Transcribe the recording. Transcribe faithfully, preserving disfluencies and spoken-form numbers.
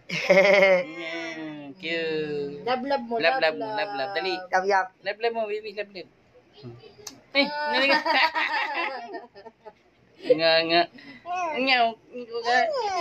Mm, cute. Love-love mo, Love, love mo, love, love. Dali. Yap, yap. Love, love mo, baby, love, love. Eh, nga nga. Nga nga. Nga nga.